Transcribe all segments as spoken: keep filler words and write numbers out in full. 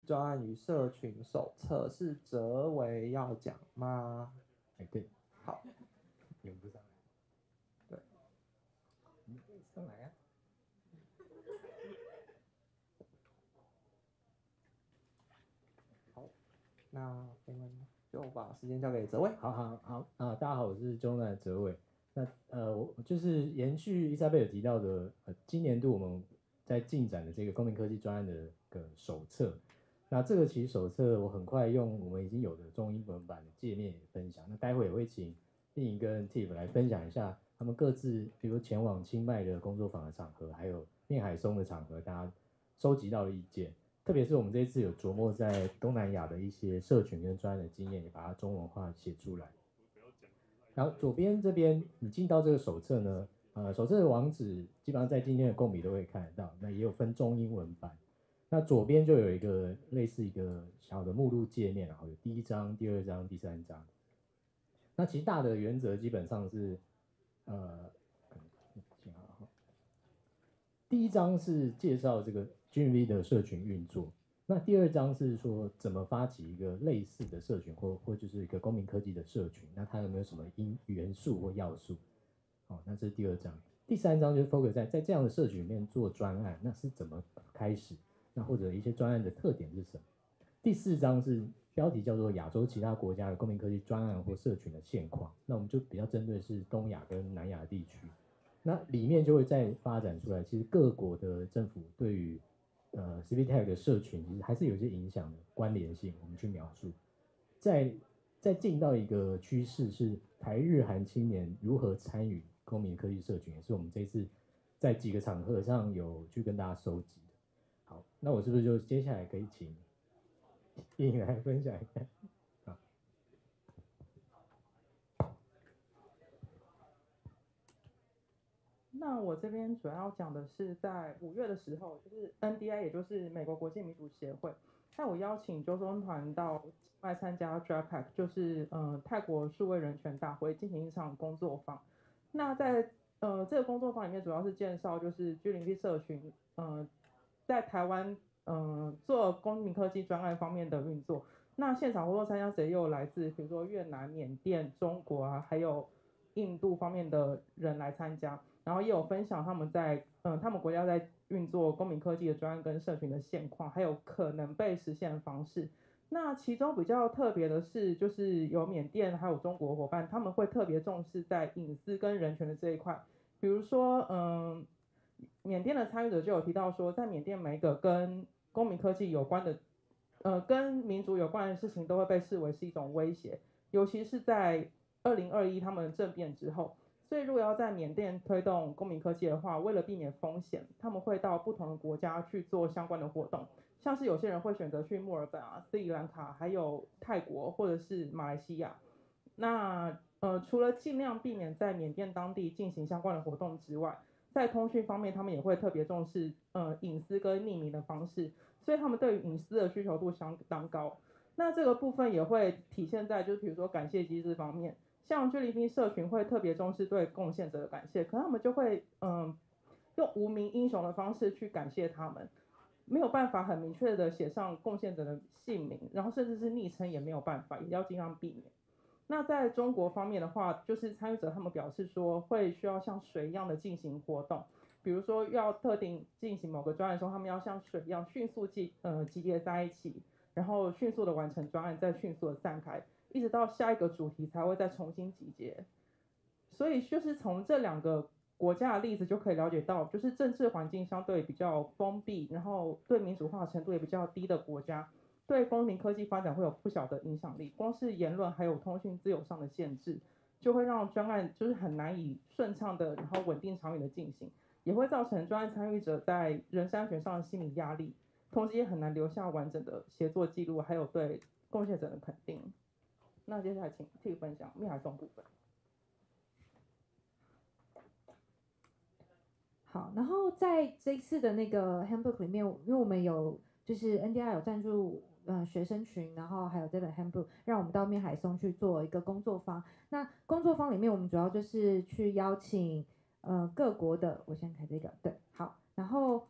专案与社群手册是哲维要讲吗？ 哎，对， 好， 用不上来。 对， 你可以上来啊。 好，那我们就把时间交给哲维。 好好好啊，大家好，我是中南哲伟。那呃，我就是延续伊莎贝尔提到的，呃，今年度我们在进展的这个公民科技专案的个手册。那这个其实手册我很快用我们已经有的中英文版的界面也分享。那待会也会请丽颖跟 Tiff 来分享一下他们各自，比如前往清迈的工作坊的场合，还有面海松的场合，大家收集到的意见。特别是我们这一次有琢磨在东南亚的一些社群跟专案的经验，也把它中文化写出来。然后左边这边你进到这个手册呢，呃，手册的网址基本上在今天的共笔都会看得到，那也有分中英文版。那左边就有一个类似一个小的目录界面，然后有第一章、第二章、第三章。那其实大的原则基本上是，呃，第一章是介绍这个 G M V 的社群运作，那第二章是说怎么发起一个类似的社群，或或就是一个公民科技的社群，那它有没有什么因元素或要素？哦，那这是第二章。第三章就是 focus 在在这样的社群里面做专案，那是怎么开始？那或者一些专案的特点是什么？第四章是标题叫做亚洲其他国家的公民科技专案或社群的现况，那我们就比较针对是东亚跟南亚地区。那里面就会再发展出来，其实各国的政府对于呃 C V Tech 的社群，其实还是有一些影响的关联性，我们去描述。再再进到一个趋势是台日韩青年如何参与公民科技社群，也是我们这次在几个场合上有去跟大家收集的。好，那我是不是就接下来可以请莹来分享一下？ 那我这边主要讲的是在五月的时候，就是 N D I， 也就是美国国际民主协会，那我邀请周中团到外参加 D R A P A C， 就是呃泰国数位人权大会进行一场工作坊。那在呃这个工作坊里面，主要是介绍就是 G 零 P 社群呃在台湾呃做公民科技专案方面的运作。那现场活动参加者也有来自比如说越南、缅甸、中国啊，还有印度方面的人来参加。然后也有分享他们在嗯他们国家在运作公民科技的专案跟社群的现况，还有可能被实现的方式。那其中比较特别的是，就是有缅甸还有中国伙伴，他们会特别重视在隐私跟人权的这一块。比如说，嗯，缅甸的参与者就有提到说，在缅甸每一个跟公民科技有关的，呃，跟民主有关的事情都会被视为是一种威胁，尤其是在二零二一他们政变之后。所以如果要在缅甸推动公民科技的话，为了避免风险，他们会到不同的国家去做相关的活动，像是有些人会选择去墨尔本啊、斯里兰卡，还有泰国或者是马来西亚。那呃，除了尽量避免在缅甸当地进行相关的活动之外，在通讯方面，他们也会特别重视呃隐私跟匿名的方式，所以他们对于隐私的需求度相当高。那这个部分也会体现在就是比如说感谢机制方面。像 G 零 P 社群会特别重视对贡献者的感谢，可能他们就会嗯用无名英雄的方式去感谢他们，没有办法很明确的写上贡献者的姓名，然后甚至是昵称也没有办法，也要尽量避免。那在中国方面的话，就是参与者他们表示说会需要像水一样的进行活动，比如说要特定进行某个专案的时候，他们要像水一样迅速集呃集结在一起，然后迅速的完成专案，再迅速的散开。一直到下一个主题才会再重新集结。所以就是从这两个国家的例子就可以了解到，就是政治环境相对比较封闭，然后对民主化程度也比较低的国家，对公民科技发展会有不小的影响力。光是言论还有通讯自由上的限制，就会让专案就是很难以顺畅的，然后稳定长远的进行，也会造成专案参与者在人身安全上的心理压力，同时也很难留下完整的协作记录，还有对贡献者的肯定。那接下来请 T 分享面海松部分。 好，然后在这一次的那个 handbook 里面，因为我们有就是 N D I 有赞助呃学生群，然后还有这本 handbook，让我们到面海松去做一个工作坊。那工作坊里面，我们主要就是去邀请呃各国的，我先开这个，对，好，然后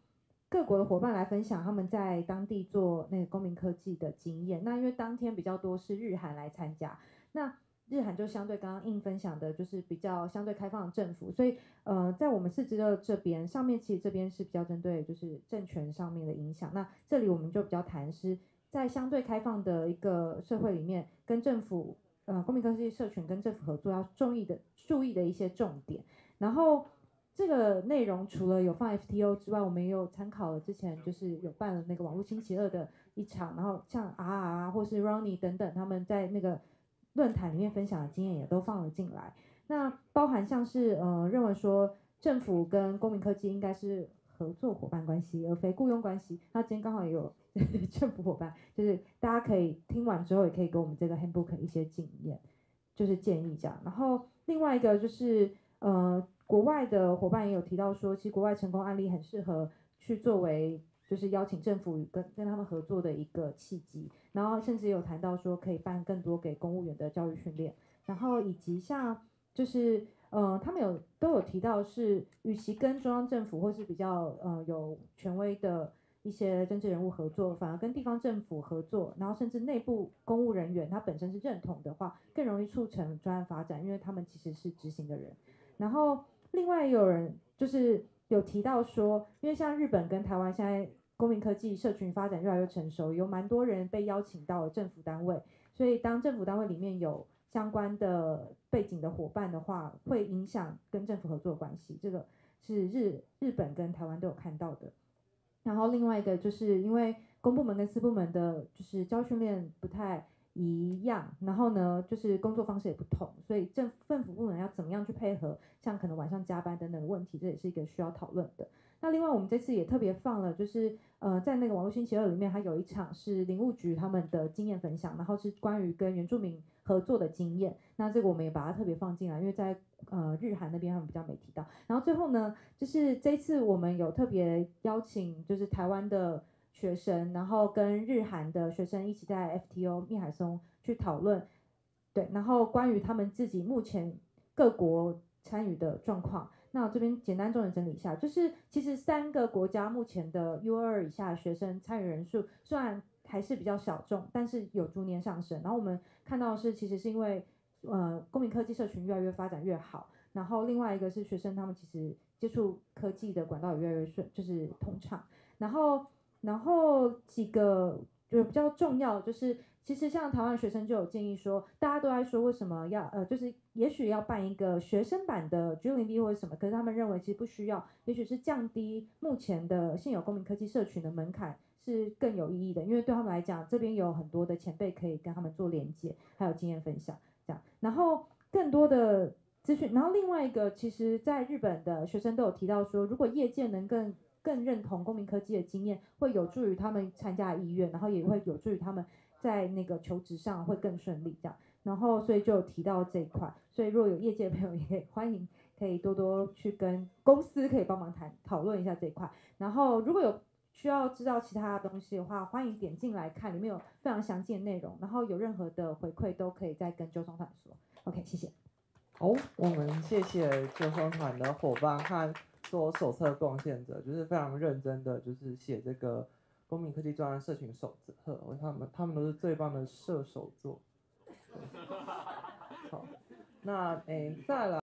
各国的伙伴来分享他们在当地做那个公民科技的经验。那因为当天比较多是日韩来参加，那日韩就相对刚刚应分享的就是比较相对开放的政府，所以呃在我们四之二这边上面，其实这边是比较针对就是政权上面的影响。那这里我们就比较谈是在相对开放的一个社会里面，跟政府呃公民科技社群跟政府合作要注意的注意的一些重点。然后这个内容除了有放 F T O 之外，我们也有参考了之前就是有办了那个网络星期二的一场，然后像 R R 啊或是 Ronnie 等等他们在那个论坛里面分享的经验也都放了进来。那包含像是呃认为说政府跟公民科技应该是合作伙伴关系而非雇佣关系。那今天刚好也有政府伙伴，就是大家可以听完之后也可以给我们这个 handbook 一些经验，就是建议这样。然后另外一个就是呃国外的伙伴也有提到说，其实国外成功案例很适合去作为就是邀请政府跟跟他们合作的一个契机。然后甚至有谈到说可以办更多给公务员的教育训练，然后以及像就是呃他们有都有提到是，与其跟中央政府或是比较呃有权威的一些政治人物合作，反而跟地方政府合作，然后甚至内部公务人员他本身是认同的话，更容易促成专案发展，因为他们其实是执行的人。然后另外也有人就是有提到说，因为像日本跟台湾现在公民科技社群发展越来越成熟，有蛮多人被邀请到了政府单位，所以当政府单位里面有相关的背景的伙伴的话，会影响跟政府合作的关系，这个是日日本跟台湾都有看到的。然后另外一个就是因为公部门跟私部门的就是教训练不太一样，然后呢就是工作方式也不同，所以政政府部门要怎么样去配合，像可能晚上加班等等的问题，这也是一个需要讨论的。那另外我们这次也特别放了，就是呃在那个网络星期二里面，还有一场是林务局他们的经验分享，然后是关于跟原住民合作的经验。那这个我们也把它特别放进来，因为在呃日韩那边他们比较没提到。然后最后呢，就是这次我们有特别邀请就是台湾的学生，然后跟日韩的学生一起在 F T O 密海松去讨论，对，然后关于他们自己目前各国参与的状况。那我这边简单重点整理一下，就是其实三个国家目前的 U 二 以下学生参与人数虽然还是比较小众，但是有逐年上升。然后我们看到的是，其实是因为呃公民科技社群越来越发展越好，然后另外一个是学生他们其实接触科技的管道也越来越顺，就是通畅。然后然后几个就比较重要，就是其实像台湾学生就有建议说，大家都在说为什么要呃，就是也许要办一个学生版的 G 零 B 或者什么，可是他们认为其实不需要，也许是降低目前的现有公民科技社群的门槛是更有意义的，因为对他们来讲，这边有很多的前辈可以跟他们做连接，还有经验分享这样，然后更多的资讯。然后另外一个，其实在日本的学生都有提到说，如果业界能更更认同公民科技的经验，会有助于他们参加意愿，然后也会有助于他们在那个求职上会更顺利这样。然后所以就有提到这一块，所以如果有业界的朋友也可以欢迎，可以多多去跟公司可以帮忙谈讨论一下这一块。然后如果有需要知道其他的东西的话，欢迎点进来看，里面有非常详细的内容。然后有任何的回馈都可以再跟纠松团说。OK， 谢谢。 好，我们谢谢纠松团的伙伴和做手册贡献者，就是非常认真的，就是写这个公民科技专案社群手册，他们他们都是最棒的射手座。好，那诶再来。